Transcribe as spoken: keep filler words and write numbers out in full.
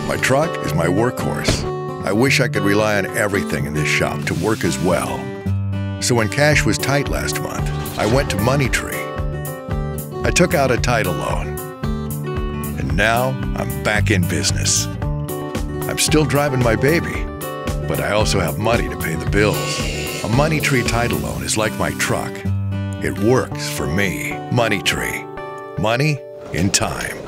My truck is my workhorse. I wish I could rely on everything in this shop to work as well. So when cash was tight last month, I went to Moneytree. I took out a title loan. And now I'm back in business. I'm still driving my baby, but I also have money to pay the bills. A Moneytree title loan is like my truck. It works for me. Moneytree. Money in time.